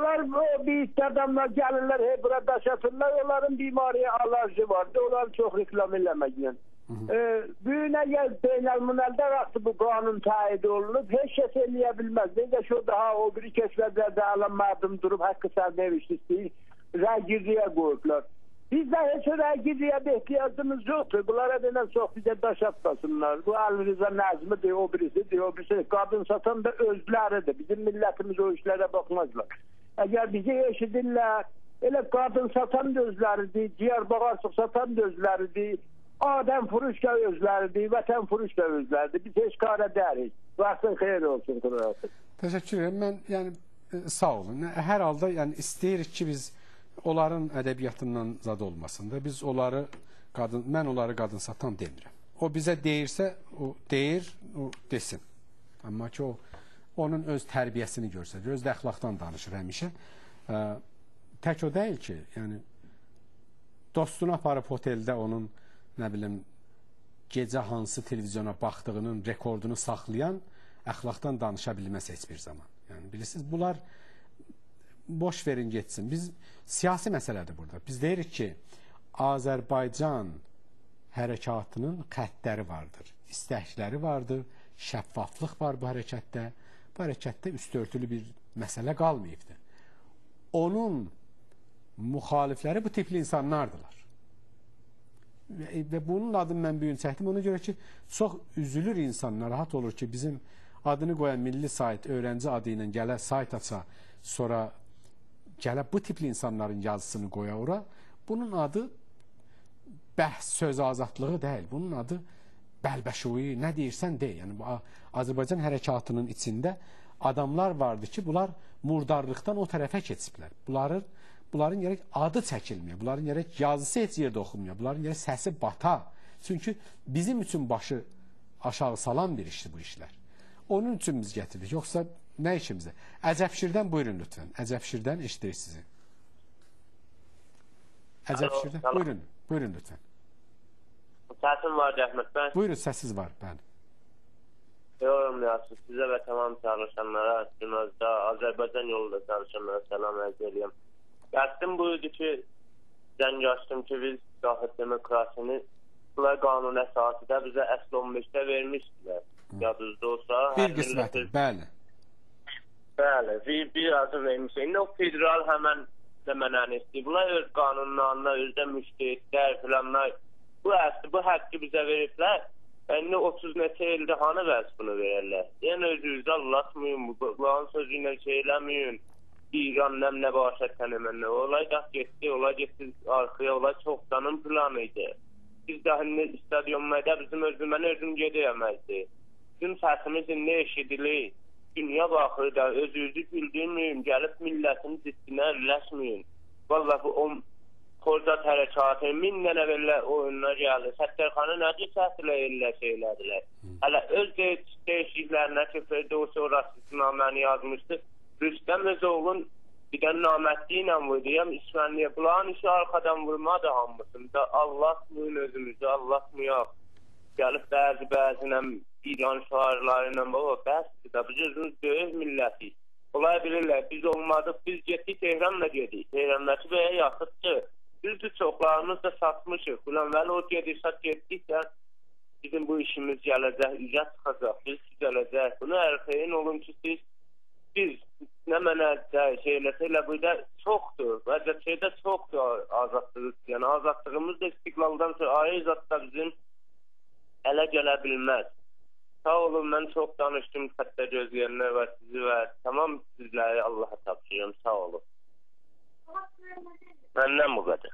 Onlar büyük adamlar gelirler, burada daşatırlar, onların bimariye alerji vardı, onları çok reklam eləməklə. Büyüne gel beynelminelde rahatı bu kanun taahhüdü olunup hiç şey söyleyebilmez. Neyse şu daha o biri keşfetlerde alınmadım durup hakkı sahnemişti. Rəgirliyə qoyublar. Bizdə heç rəgirliyə də ehtiyacımız yoxdur. Bunlara denən çox bizə daş atmasınlar. Bu Ali Rıza Nəzmidir, o birisidir, o birisi. Qadın satan da özləridir. Bizim millətimiz o işlərə baxmazlar. Əgər bizi eşidirlər, elə qadın satan da özləridir, ciyər bağarsıq satan da özləridir, adəm furuş da özləridir, vətən furuş da özləridir. Biz heç qara dərik. Vaxtın xeyir olsun. Təşəkkür ederim. Mən, yəni, sağ olun. Hər halda, yəni, istəyirik ki, biz onların ədəbiyyatından zad olmasında biz onları mən onları qadın satan demirəm. O bizə deyirsə, o deyir, o desin. Amma ki, o onun öz tərbiyəsini göstərir, öz də əxlaqdan danışır həmişə. Tək o deyil ki, yəni dostunu aparıb oteldə onun, nə bilim, gecə hansı televizyona baxdığının rekordunu saxlayan əxlaqdan danışa bilməz heç bir zaman. Yəni, bilirsiniz, bunlar boş verin geçsin. Biz siyasi məsələdir burada. Biz deyirik ki, Azərbaycan hərəkatının xəttləri vardır, istəkləri vardır, şəffaflıq var bu hərəkətdə. Bu hərəkətdə üstörtülü bir məsələ qalmayıbdır. Onun müxalifləri bu tipli insanlardılar. Və bunun adını mən bugün çəkdim. Ona görə ki, çox üzülür insan, narahat olur ki, bizim adını qoyan milli sayt, öğrenci adı ilə gələ sayt aça, sonra gələ bu tipli insanların yazısını qoya ora. Bunun adı bəhs söz azadlığı deyil. Bunun adı bəlbəşuyi, nə deyirsən dey. Yəni, Azərbaycan hərəkatının içində adamlar vardı ki, bunlar murdarlıqdan o tərəfə keçiblər. Bunların gərək adı çəkilmiyor. Bunların gərək yazısı heç yerdə oxunmuyor. Bunların gərək səsi bata. Çünki bizim üçün başı aşağı salan bir işdir bu işlər. Onun üçün biz gətirdik. Yoxsa nə işimizdə? Əcəbşirdən buyurun lütfən. Əcəbşirdən eşidirik sizi. Əcəbşirdən buyurun. Buyurun lütfən. Səsim var Rəhmət bəy. Buyurun, səssiz var. Bəli. Yorumlayasınız. Sizə və tamam çalışanlara, Günazda, Azərbaycan yolunda çalışanlara salam ərz edirəm. Qəsdim buyurdu ki, zəng açdım ki, biz daxil demokrasini qanun əsası da bizə əsl 15-də vermişdilər. Yadınızda olsa. Bir qisməti, bəli. Bəli, bir azı vermişdir. İndi o federal həmən də mənəni istəyir. Bunlar öz qanunlarına, özdə müştəhidlər filanlar bu həqqi bizə veriblər. İndi 30 neçə ildə hanı vəz bunu verərlər? Yəni özünüzü anlatmayın, Qur'an sözü ilə şey eləməyin. İran nə başət tənəmənlə. Olay da getdi arxaya, olay çoxdanın planı idi. Biz də stadionlarda mən özüm gedəyəməzdi. Bizim səsimiz indi eşidilir. Dünya baxır da özünüzü güldürməyin, gəlib millətin ciddisinə əlləşməyin. Vallahi o Korzat hərəkatı 1000 dənə belə oyunlar gəldi. Səttərxanı necə səhtilə elə şeylədilər. Hələ öz dəyişikliklərinə ki, Ferdowsi o rasist naməni yazmışdı. Rüstəm Özoğlu'nun bir də namətli ilə vurdu. İsmənliyə bulan işi arxadan vurmadı hamısında. Allahmıyın özümüzü, Allahmıyaq. Gəlib bəzinə İran şairləri ilə baba, bəsdir da, biz özümüz böyük millətik. Olay bilirlər, biz olmadıq, biz getdik Tehranla gedik. Tehrandakı bəyə yaxıddır. Düzdür, çoxlarımız da satmışıq. Ulan vəli o gedirsə getdiksə, bizim bu işimiz gələcək, üzə çıxacaq, biz gələcək. Bunu ərxeyin olun ki, biz nə mənə şeylə bu da çoxdur. Vəziyyət şeydə çoxdur azadlıq. Yəni azadlığımız da istiqlaldan sonra ayrı zatda bizim ələ gələ bilməz. Sağ olun, mən çox danışdım xəttə gözləyənlər və sizi və tamam sizləri Allaha tapşırıyorum. Sağ olun. Məndən bu qədər.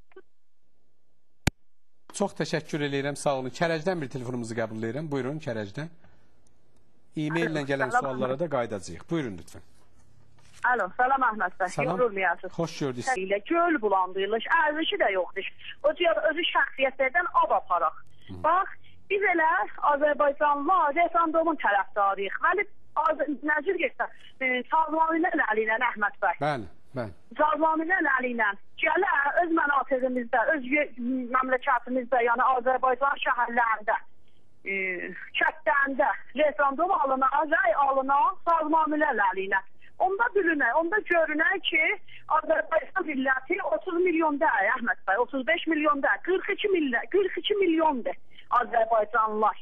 Çox təşəkkür edirəm, sağ olun. Kərəcdən bir telefonumuzu qəbul edirəm. Buyurun, Kərəcdən. E-mail ilə gələn suallara da qaydacağıq. Buyurun, lütfən. Alo, salam Əhməd bəy. Yorulmayasınız. Xoş gördük. Göl bulandırılış, ərzişi də yoxdur. O cür özü şəxsiyyətlərdən ab aparaq. Bax, biz elə Azərbaycanlılar referendumun tərəfdarıyıq. Vəli nəzir getsə, sazmanilər əli ilə Əhməd bəy. Bəli. Sazmanilər əli ilə gələ öz mənatiqimizdə, öz məmləkətimizdə, yəni Azərbaycan şəhərlərində, kətlərində referendum alına, rəy alına sazmanilər əli ilə. Onda bölünək, onda görünək ki, Azərbaycan milləti 30 milyon deyil, Əhməd bəy, 35 milyon deyil, 42 milyondur Azərbaycanlılar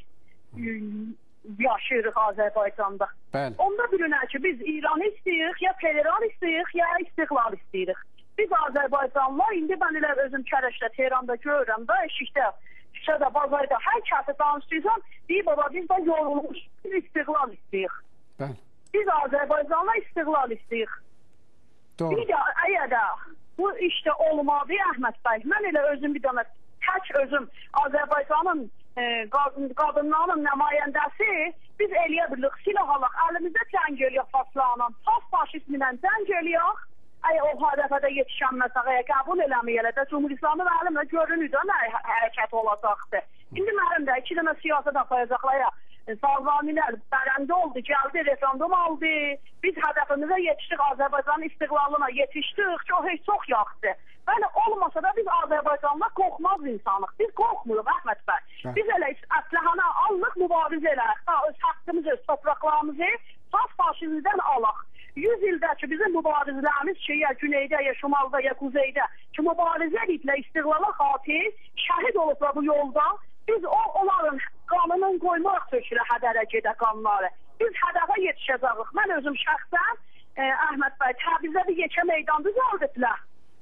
yaşayırıq Azərbaycanda. Bəli. Onda bölünək ki, biz İranı istəyirik, ya federal istəyirik, ya istiqlal istəyirik. Biz Azərbaycanlılar, indi mən elə özüm Kərəşdə, Tehranda görürəm da, eşikdə, şədə, bazarda, hər kəsi danışdıysam, deyib, baba, biz də yorulmuş, biz istiqlal istəyirik. Bəli. Biz Azərbaycanla istiqlal istəyirik. Doğru. Bir də, əgər də bu işdə olmadı, Əhməd bəy, mən elə özüm bir dənə, tək özüm Azərbaycanın qadınlarının nümayəndəsi, biz eləyə bilirik, silah alaq, əlimizdə cəng eləyək faslanan, faşizmlə cəng eləyək, o hədəfədə yetişənməsəqəyə qəbul eləməyələ də Cumhur İslamı məlimlə görünür də nə hərəkət olacaqdır. İndi mənim də 2 dənə siyasət apayacaqlar ya, Salvanilər bərəndə oldu, gəldi, referendum aldı, biz hədəfimizə yetişdik, Azərbaycanın istiqlalına yetişdik, çox yaxşı. Bəli, olmasa da biz Azərbaycanla qorxmaz insanıq, biz qorxmuruq, Əhməd bəy. Biz elə əsləhana alıq, mübarizə eləyək, öz haqqımızı, öz topraqlarımızı faşizmdən alaq. 100 ildə ki, bizim mübarizlərimiz ki, ya güneydə, ya şimalda, ya kuzeydə ki, mübarizə ediblər istiqlala xatir, şəhid olublar bu yolda, biz onların qanının qoymaq sökülə hədərə gedə qanları. Biz hədəfə yetişəcəyik. Mən özüm şəxsən, Əhməd bəy, Təbrizdə bir yekə meydan düzəldiblər.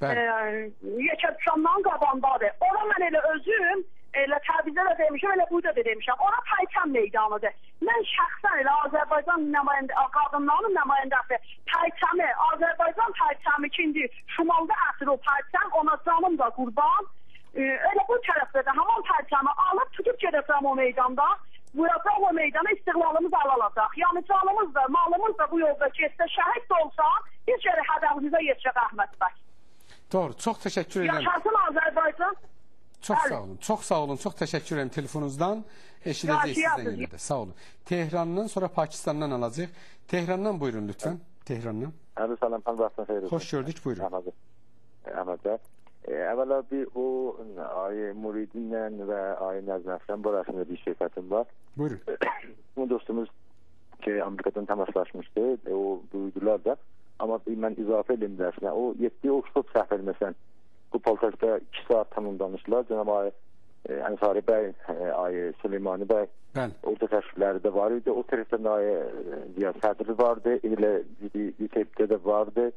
Yekə dükandan qabandadır. Ora mən elə özüm, elə Təbrizdə də demişəm, elə burada da demişəm. Ora Paytam meydanıdır. Mən şəxsən elə Azərbaycan qadınlarının nümayəndəsi Paytamı, Azərbaycan Paytamı kimdir? Şimalda əsr o Paytam, ona canım da qurban. Elə bu tərəfdə də haman Paytamı alıb tutub gedəcəm o meydanda. Vuracaq o meydana, istiqlalımız alacaq. Yəni canımız da, malımız da bu yolda getsə, şəhid də olsa, biz gələ hədəfimizə yetişək, Əhməd bəy. Doğru, çox təşəkkür edirəm. Yaşasın Azərbaycan. Çox sağ olun, çox təşəkkür edirəm telefonunuzdan. Eşidəcək sizdən yenə də, sağ olun. Tehrandan, sonra Pakistandan alacaq. Tehrandan buyurun lütfən, Tehrandan. Əli salam, vaxtın xeyir olsun. Xoş gördük, buyurun. Əhməd bəy. Əvvəla bir o Ayı Muridinlə və Ayı Nəzməfdən barəsində bir söhbətim var. Buyurun. Bu dostumuz ki, Amerikadan təmaslaşmışdı, o duydular da. Amma mən izafə edim dərsinə. O 7 Oxford səhv etməsən, bu paltarda 2 saat tamam danışdılar. Cənab Ayı Ənsari bəy, Ayı Süleymani bəy, orada təşkilləri də var idi. O tərəfdən Ayı Ziya Sədri vardı, elə YTB'də də vardı.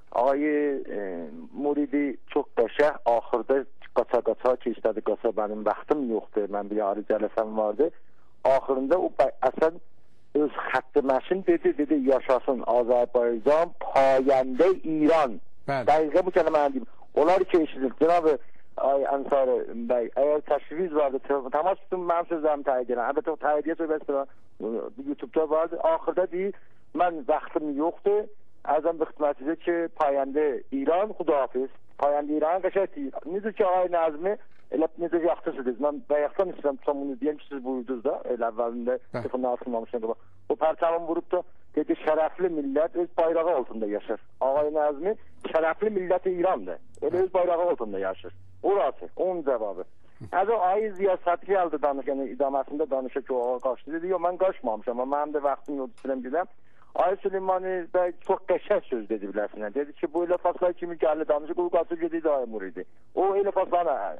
Ayı Muridi çox qəşəh, axırda qaça-qaça ki, istədi qaça, mənim vaxtım yoxdur, mən bir yarı cələsəm vardı. Axırında o əsən öz xətti məşin dedi, yaşasın Azərbaycan, payəndə İran. Dəqiqə bu kəlmə mən deyim. Onlar ki, eşidir, Cənab-ı Ənsari bəy, əgər təşviz vardı, təmas tutun, mənim sözlərimi təyin edirəm. Əlbəttə, o təyin söhbəsi YouTube-da vardı. Axırda deyir, mən vaxtım yoxdur. Əzəm bir xidmətidir ki, payəndə İran, xudahafiz, payəndə İran qəşəkdir. Necə ki, Ay Nəzmi, elə necə yaxdısınız. Mən bayaqdan istəyəm, tutam bunu deyəm ki, siz buyurdunuz da, elə əvvəlində telefonda asılmamışdan qabaq. O pərçəmin vurub da, dedi, şərəfli millət öz bayrağı altında yaşar. Ay Nəzmi, şərəfli milləti İrandır. Elə öz bayrağı altında yaşar. Orası, onun cavabı. Əzə Ay Ziya Sədri əldə danış, yəni idaməsində danışır ki, o qaçdı. Dedi, yox, mən qaçmamışam, amma mənim də vaxtım yoxdur, istəyəm gedəm. Ay Süleymani bəy çox qəşəng söz dedi biləsinə. Dedi ki, bu elə faslar kimi gəldi danışır, bu qaçıb gedirdi Ay Muridi. O elə faslarına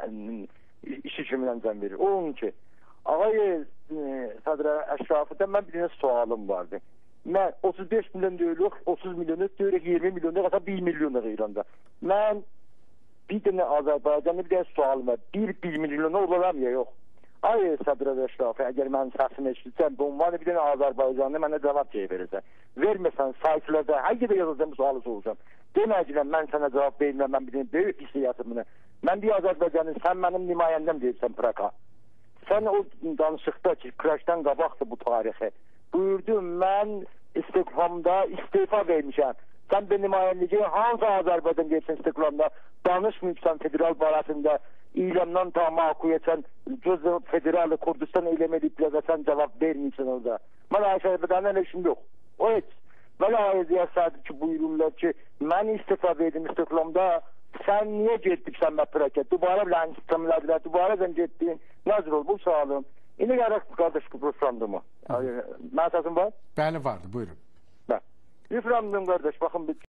işi kimindən cəm verir. O onun ki, Ağay Sədrə Əşrafıda mən bir sualım vardı. Mən 35 milyon deyirik, 30 milyonu deyirik, 20 milyonu, hatta 1 milyonu İranda. Mən bir dənə Azərbaycanlı bir dənə sualım var. 1 milyonu olaram ya, yox. Ay Sədrə Əşrafı, əgər mənim səsimi eşitsən, bu ünvanı bir dənə Azərbaycanlı mənə cavab verirsən. Verməsən, saytlarda, hər yerdə yazacağım, sualı soracağım. Deməcəklə, mən sənə cavab verirəm, mən bir dənə böyük bir siyasətimlə. Mən bir Azərbaycanlı, sən mənim nümayəndəm deyirsən Praka. Sən o danışıqda ki, Kraşdan qabaqdır bu tarixi. Buyurdun, mən istiqamda istifa vermişəm. Sən bir nümayəndliyi hansı Azərbaycan deyirsən istiqamda danışmayıbsan federal barəsində. İlandan ta makuyetten cüzü federalı Kurdistan eylem edip sən cevap vermeyeceksin orada. Bana Azerbaycan'da ne işim yok. O hiç. Bana Aziya Sadık buyururlar ki ben istifa verdim istiqlamda. Sen niye gittik sen məprəkə? Dubara bilen istemlediler. Dubara sen gittin. Nazır ol bu sağlığım. İni qaraq kardeş Referendum'u. Ben səsim var? Bəli vardı buyurun. Referendum qardaş, baxın